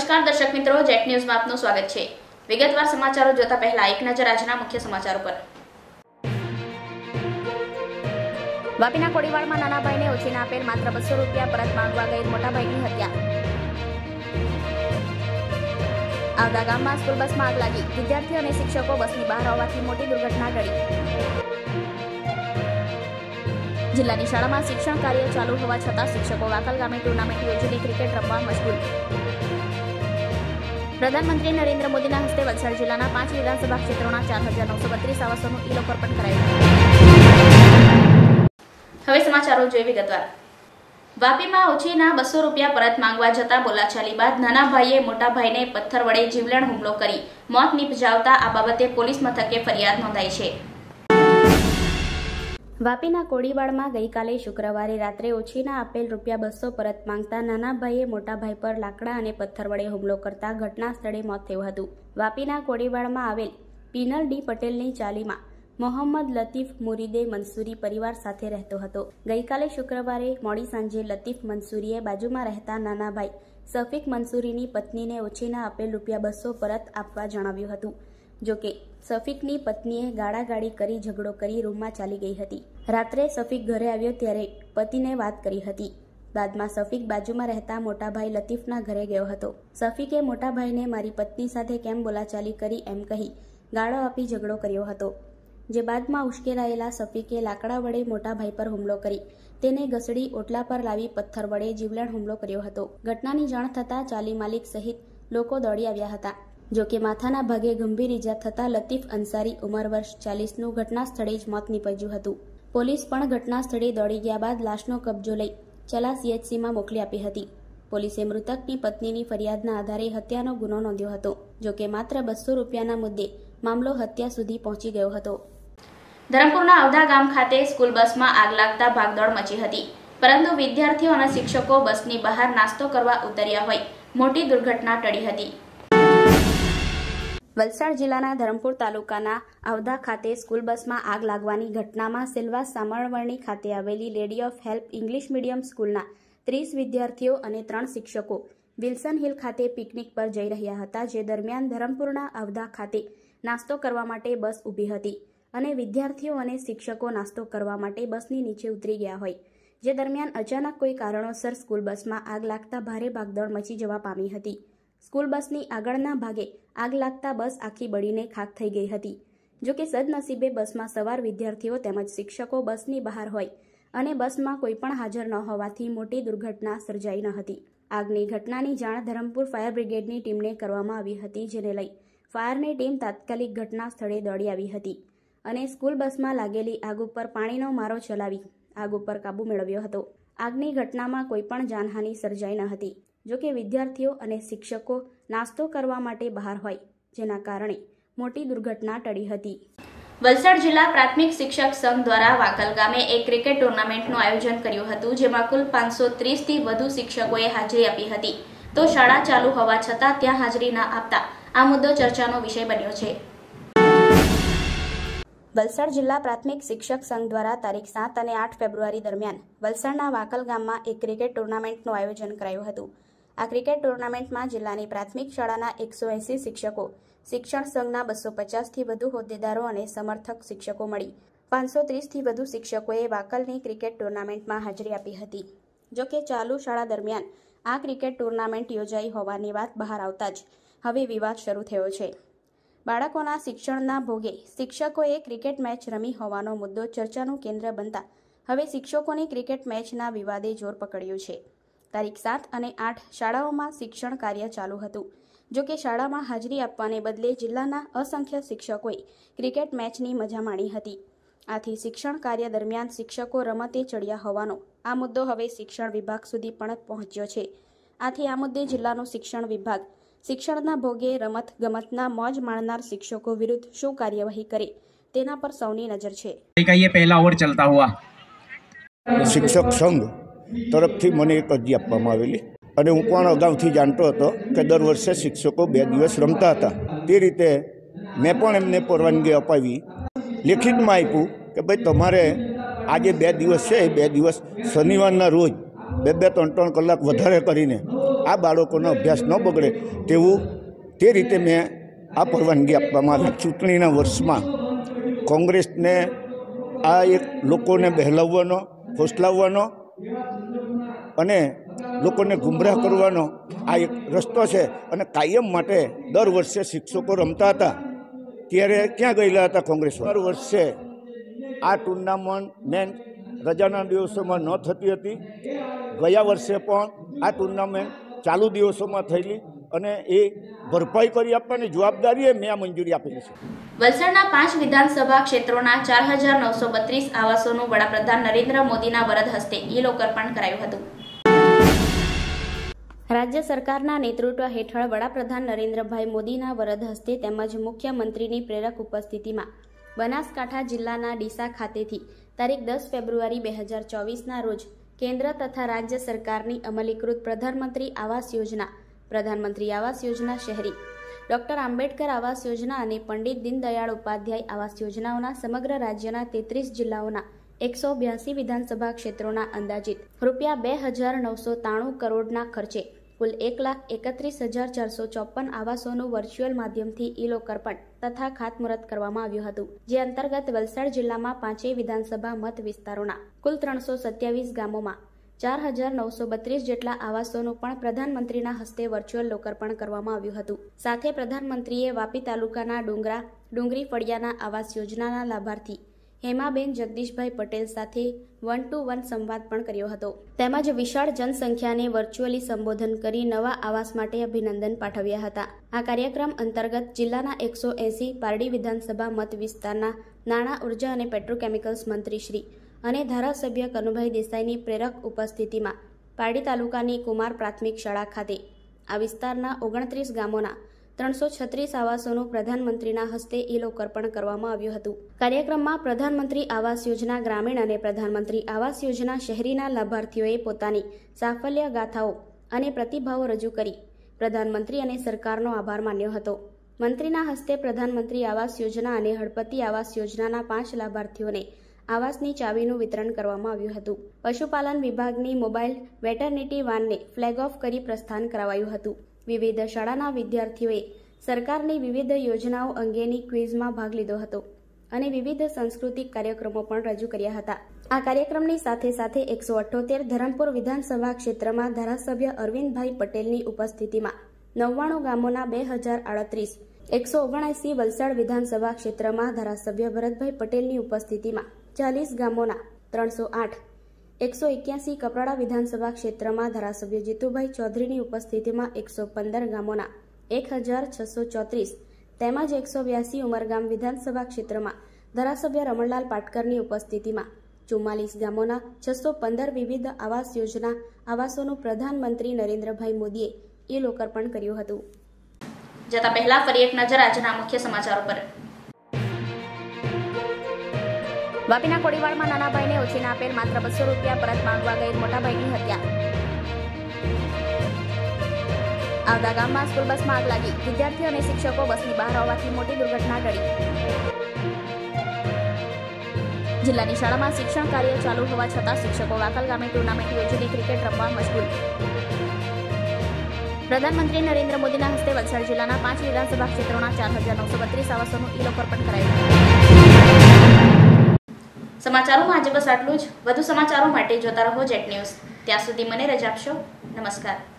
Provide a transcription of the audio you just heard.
નમસ્કાર દર્શક મિત્રો, જેટ ન્યૂઝમાં આપનું સ્વાગત છે। વિગતવાર સમાચારો જોતા પહેલા એક નજર આજના મુખ્ય સમાચારો પર। વાપીના કોડીવાડમાં નાના ભાઈને ઉછીના આપેલ માત્ર 200 રૂપિયા પરત માંગવા ગઈ મોટા ભાઈની હત્યા। આવદા ગામમાં સ્કૂલ બસમાં આગ લાગી, વિદ્યાર્થીઓ અને શિક્ષકો બસની બહાર આવવાથી મોટી દુર્ઘટના ટળી। જિલ્લાની શાળામાં શિક્ષણ કાર્ય ચાલુ હોવા છતાં શિક્ષકો વાકલ ગામે ટુર્નામેન્ટ યોજીને ક્રિકેટ રમવા મશગુલ। પ્રધાનમંત્રી નરેન્દ્ર મોદીના હસ્તે વલસાડ જિલ્લાના 5 વિધાનસભા ક્ષેત્રોના 4932 આવાસોનું ઈ-લોકાર્પણ કરાયું। હવે સમાચારો જોઈએ વિગતવાર। વાપીમાં ઉછીના 200 રૂપિયા પરત માંગવા જતા બોલાચાલી બાદ નાના ભાઈએ મોટા ભાઈને પથ્થર વડે જીવલેણ હુમલો કરી મોત નિપજાવતા આ બાબતે પોલીસ મથકે ફરિયાદ નોંધાઈ છે। વાપીના કોડીવાડમાં ગઈકાલે શુક્રવારે રાત્રે ઉછીના આપેલ ₹200 પરત માંગતા નાના ભાઈએ મોટા ભાઈ પર લાકડા અને પથ્થર વડે હુમલો કરતા ઘટના સ્થળે મોત થયું હતું। વાપીના કોડીવાડમાં આવેલ પીનલ ડી પટેલની ચાલીમાં મોહમ્મદ લતીફ મુરીદે મંસૂરી પરિવાર સાથે રહેતો હતો। ગઈકાલે શુક્રવારે મોડી સાંજે લતીફ મંસૂરીએ બાજુમાં રહેતા નાના ભાઈ સફીક મંસૂરીની પત્નીને ઉછીના આપેલ ₹200 પરત આપવા જણાવ્યું હતું। જોકે સફીકની પત્નીએ ગાળાગાળી કરી ઝઘડો કરી રૂમમાં ચાલી ગઈ હતી। રાત્રે સફીક ઘરે આવ્યો ત્યારે પતિને વાત કરી હતી। બાદમાં સફીક બાજુમાં રહેતા મોટાભાઈ લતીફના ઘરે ગયો હતો। સફીકે મોટાભાઈને મારી પત્ની સાથે કેમ બોલાચાલી કરી એમ કહી ગાળો આપી ઝઘડો કર્યો હતો, જે બાદમાં ઉશ્કેરાયેલા સફીકે લાકડા વડે મોટાભાઈ પર હુમલો કરી તેને ઘસડી ઓટલા પર લાવી પથ્થર વડે જીવલેણ હુમલો કર્યો હતો। ઘટનાની જાણ થતાં ચાલી માલિક સહિત લોકો દોડી આવ્યા હતા। જોકે માથાના ભાગે ગંભીર ઈજા થતા લતીફ અંસારી ઉંમર વર્ષ 40નું ઘટના સ્થળે જ મોત નીપજ્યું હતું। પોલીસ પણ ઘટના સ્થળે દોડી ગયા બાદ લાશનો કબજો લઈ ચલા CHCમાં મોકલી આપી હતી। પોલીસે મૃતકની પત્નીની ફરિયાદના આધારે હત્યાનો ગુનો નોંધ્યો હતો। જોકે માત્ર 200 રૂપિયાના મુદ્દે મામલો હત્યા સુધી પહોંચી ગયો હતો। ધરમપુરના આવદા ગામ ખાતે સ્કૂલ બસમાં આગ લાગતા ભાગદોડ મચી હતી, પરંતુ વિદ્યાર્થીઓ અને શિક્ષકો બસની બહાર નાસ્તો કરવા ઉતર્યા હોય મોટી દુર્ઘટના ટળી હતી। વલસાડ જિલ્લાના ધરમપુર તાલુકાના આવદા ખાતે સ્કૂલ બસમાં આગ લાગવાની ઘટનામાં સેલવાસ સામરવણી ખાતે આવેલી lady of help English medium સ્કૂલના 30 વિદ્યાર્થીઓ અને 3 શિક્ષકો વિલ્સન હિલ ખાતે પિકનિક પર જઈ રહ્યા હતા। જે દરમિયાન ધરમપુરના આવદા ખાતે નાસ્તો કરવા માટે બસ ઊભી હતી અને વિદ્યાર્થીઓ અને શિક્ષકો નાસ્તો કરવા માટે બસની નીચે ઉતરી ગયા હોય, જે દરમિયાન અચાનક કોઈ કારણોસર સ્કૂલ બસમાં આગ લાગતા ભારે ભાગદોડ મચી જવા પામી હતી। સ્કૂલ બસની આગળના ભાગે આગ લાગતા બસ આખી બળીને ખાખ થઈ ગઈ હતી। જોકે સદનસીબે બસમાં સવાર વિદ્યાર્થીઓ તેમજ શિક્ષકો બસની બહાર હોય અને બસમાં કોઈ પણ હાજર ન હોવાથી મોટી દુર્ઘટના સર્જાઈ ન હતી। આગની ઘટનાની જાણ ધરમપુર ફાયર બ્રિગેડની ટીમને કરવામાં આવી હતી, જેને લઈ ફાયરની ટીમ તાત્કાલિક ઘટના સ્થળે દોડી આવી હતી અને સ્કૂલ બસમાં લાગેલી આગ ઉપર પાણીનો મારો ચલાવી આગ ઉપર કાબુ મેળવ્યો હતો। આગની ઘટનામાં કોઈ પણ જાનહાનિ સર્જાઈ ન હતી। જોકે વિદ્યાર્થીઓ અને શિક્ષકો નાસ્તો કરવા માટે બહાર હોય, જેના કારણે મોટી દુર્ઘટના ટળી હતી। વલસાડ જિલ્લા પ્રાથમિક શિક્ષક સંઘ દ્વારા વાકલ ગામે એક ક્રિકેટ ટુર્નામેન્ટનું આયોજન કર્યું હતું, જેમાં કુલ 530થી વધુ શિક્ષકોએ હાજરી આપી હતી। તો શાળા ચાલુ હોવા છતાં ત્યાં હાજરી ન આપતા આ મુદ્દો ચર્ચાનો વિષય બન્યો છે। વલસાડ જિલ્લા પ્રાથમિક શિક્ષક સંઘ દ્વારા તારીખ 7 અને 8 ફેબ્રુઆરી દરમિયાન વલસાડના વાકલ ગામમાં એક ક્રિકેટ ટુર્નામેન્ટનું આયોજન કરાયું હતું। આ ક્રિકેટ ટુર્નામેન્ટમાં જિલ્લાની પ્રાથમિક શાળાના 180 શિક્ષકો, શિક્ષણ સંઘના 250થી વધુ હોદ્દેદારો અને સમર્થક શિક્ષકો મળી 530થી વધુ શિક્ષકોએ વાકલની ક્રિકેટ ટુર્નામેન્ટમાં હાજરી આપી હતી। જોકે ચાલુ શાળા દરમિયાન આ ક્રિકેટ ટુર્નામેન્ટ યોજાઈ હોવાની વાત બહાર આવતા જ હવે વિવાદ શરૂ થયો છે। બાળકોના શિક્ષણના ભોગે શિક્ષકોએ ક્રિકેટ મેચ રમી હોવાનો મુદ્દો ચર્ચાનું કેન્દ્ર બનતા હવે શિક્ષકોની ક્રિકેટ મેચના વિવાદે જોર પકડ્યું છે। તારીખ 7 અને 8 શાળાઓમાં શિક્ષણ કાર્ય ચાલુ હતું। જોકે શાળામાં હાજરી આપવાને બદલે જિલ્લાના અસંખ્ય શિક્ષકોએ ક્રિકેટ મેચની મજા માણી હતી। આથી શિક્ષણ કાર્ય દરમિયાન શિક્ષકો રમતે ચડ્યા હોવાનો આ મુદ્દો હવે શિક્ષણ વિભાગ સુધી પણ પહોંચ્યો છે। આથી આ મુદ્દે જિલ્લાનું શિક્ષણ વિભાગ શિક્ષણના ભોગે રમત ગમતના મોજ માણનાર શિક્ષકો વિરુદ્ધ શું કાર્યવાહી કરે તેના પર સૌની નજર છે। પહેલા ઓર ચલતા હુઆ શિક્ષક સંઘ તરફથી મને એક અરજી આપવામાં આવેલી અને હું પણ અગાઉથી જાણતો હતો કે દર વર્ષે શિક્ષકો 2 દિવસ રમતા હતા। તે રીતે મેં પણ એમને પરવાનગી અપાવી, લેખિતમાં આપ્યું કે ભાઈ તમારે આજે 2 દિવસ છે એ 2 દિવસ શનિવારના રોજ 2-2, 3-3 કલાક વધારે કરીને આ બાળકોનો અભ્યાસ ન બગડે તેવું તે રીતે મેં આ પરવાનગી આપવામાં આવી. ચૂંટણીના વર્ષમાં કોંગ્રેસને આ એક લોકોને બહેલાવવાનો, ફોસલાવવાનો અને લોકોને ગુમરાહ કરવાનો આ એક રસ્તો છે. અને કાયમ માટે દર વર્ષે શિક્ષકો રમતા હતા ત્યારે ક્યાં ગયેલા હતા કોંગ્રેસ? દર વર્ષે આ ટુર્નામેન્ટ રજાના દિવસોમાં ન થતી હતી. ગયા વર્ષે પણ આ ટુર્નામેન્ટ ચાલુ દિવસોમાં થયેલી અને એ ભરપાઈ કરી આપવાની જવાબદારીએ મેં આ મંજૂરી આપેલી છે. વલસાડના 5 વિધાનસભા ક્ષેત્રોના 4932 આવાસોનું વડાપ્રધાન નરેન્દ્ર મોદીના વરદ હસ્તે ઈ-લોકાર્પણ કરાયું હતું. રાજ્ય સરકારના નેતૃત્વ હેઠળ વડાપ્રધાન નરેન્દ્રભાઈ મોદીના વરદ હસ્તે તેમજ મુખ્યમંત્રીની પ્રેરક ઉપસ્થિતિમાં બનાસકાંઠા જિલ્લાના ડીસા ખાતેથી તારીખ 10 ફેબ્રુઆરી 2024ના રોજ કેન્દ્ર તથા રાજ્ય સરકારની અમલીકૃત પ્રધાનમંત્રી આવાસ યોજના શહેરી, ડોક્ટર આંબેડકર આવાસ યોજના અને પંડિત દીનદયાળ ઉપાધ્યાય આવાસ યોજનાઓના સમગ્ર રાજ્યના 33 જિલ્લાઓના 182 વિધાનસભા ક્ષેત્રોના અંદાજિત ₹2,993 કરોડના ખર્ચે કુલ 1,31,454 આવાસોનું વર્ચ્યુઅલ માધ્યમથી ઈ-લોકાર્પણ તથા ખાતમુહૂર્ત કરવામાં આવ્યું હતું. જે અંતર્ગત વલસાડ જિલ્લામાં 5 વિધાનસભા મત વિસ્તારોના કુલ 327 ગામોમાં 4,932 જેટલા આવાસોનું પણ પ્રધાનમંત્રીના હસ્તે વર્ચ્યુઅલ લોકાર્પણ કરવામાં આવ્યું હતું. સાથે પ્રધાનમંત્રીએ વાપી તાલુકાના ડુંગરી ફળિયાના આવાસ યોજનાના લાભાર્થી હેમાબેન જગદીશભાઈ પટેલ સાથે 1-to-1 સંવાદ પણ કર્યો હતો. તેમજ વિશાળ જનસંખ્યાને વર્ચ્યુઅલી સંબોધન કરી નવા આવાસ માટે અભિનંદન પાઠવ્યા હતા. આ કાર્યક્રમ અંતર્ગત જિલ્લાના 180 પારડી વિધાનસભા મત વિસ્તારના નાણાં, ઉર્જા અને પેટ્રોકેમિકલ્સ મંત્રી શ્રી અને ધારાસભ્ય કનુભાઈ દેસાઈની પ્રેરક ઉપસ્થિતિમાં પારડી તાલુકાની કુમાર પ્રાથમિક શાળા ખાતે આ વિસ્તારના 29 ગામોના 336 આવાસોનું પ્રધાનમંત્રીના હસ્તે ઈ-લોકાર્પણ કરવામાં આવ્યું હતું. કાર્યક્રમમાં પ્રધાનમંત્રી આવાસ યોજના ગ્રામીણ અને પ્રધાનમંત્રી આવાસ યોજના શહેરીના લાભાર્થીઓએ પોતાની સાફલ્ય ગાથાઓ અને પ્રતિભાવો રજૂ કરી પ્રધાનમંત્રી અને સરકારનો આભાર માન્યો હતો. મંત્રીના હસ્તે પ્રધાનમંત્રી આવાસ યોજના અને હળપતિ આવાસ યોજનાના 5 લાભાર્થીઓને આવાસની ચાવીનું વિતરણ કરવામાં આવ્યું હતું. પશુપાલન વિભાગની મોબાઈલ વેટરનિટી વાનને ફ્લેગ ઓફ કરી પ્રસ્થાન કરાવાયું હતું. વિવિધ શાળાના વિદ્યાર્થીઓએ સરકારની વિવિધ યોજનાઓ અંગેની ક્વિઝમાં ભાગ લીધો હતો અને વિવિધ સાંસ્કૃતિક કાર્યક્રમો પણ રજૂ કર્યા હતા. આ કાર્યક્રમની સાથે સાથે 178 ધરમપુર વિધાનસભા ક્ષેત્રમાં ધારાસભ્ય અરવિંદભાઈ પટેલની ઉપસ્થિતિમાં 99 ગામોના 2038, 179 વલસાડ વિધાનસભા ક્ષેત્રમાં ધારાસભ્ય ભરતભાઈ પટેલની ઉપસ્થિતિમાં 40 ગામોના 308, 181 કપરાડા વિધાનસભા ક્ષેત્રમાં ધારાસભ્ય જીતુભાઈ ચૌધરીની ઉપસ્થિતિમાં 115 ગામોના 1634 તેમજ 182 ઉમરગામ વિધાનસભા ક્ષેત્રમાં ધારાસભ્ય રમણલાલ પાટકરની ઉપસ્થિતિમાં 44 ગામોના 615 વિવિધ આવાસ યોજના આવાસોનું પ્રધાનમંત્રી નરેન્દ્રભાઈ મોદીએ ઈ-લોકાર્પણ કર્યું હતું. જતા પહેલા ફરી એક નજર આજના મુખ્ય સમાચારો પર. વાપીના કોડીવાડમાં નાના ભાઈને ઉછીના આપેલ માત્ર ₹200 પરત માંગવા ગઈ મોટા ભાઈની હત્યા. આવતા ગામમાં સ્કૂલ બસમાં આગ લાગી, વિદ્યાર્થીઓ અને શિક્ષકો બસની બહાર આવવાથી મોટી દુર્ઘટના ટળી. જિલ્લાની શાળામાં શિક્ષણ કાર્ય ચાલુ હોવા છતાં શિક્ષકો વાકલ ગામે ટુર્નામેન્ટ યોજીને ક્રિકેટ રમવા મશગુલ. પ્રધાનમંત્રી નરેન્દ્ર મોદીના હસ્તે વલસાડ જિલ્લાના 5 વિધાનસભા ક્ષેત્રોના 4,932 આવાસોનું ઈ-લોકાર્પણ કરાયું. સમાચારોમાં આજે બસ આટલું જ. વધુ સમાચારો માટે જોતા રહો જેટ ન્યૂઝ. ત્યાં સુધી મને રજા આપશો. નમસ્કાર.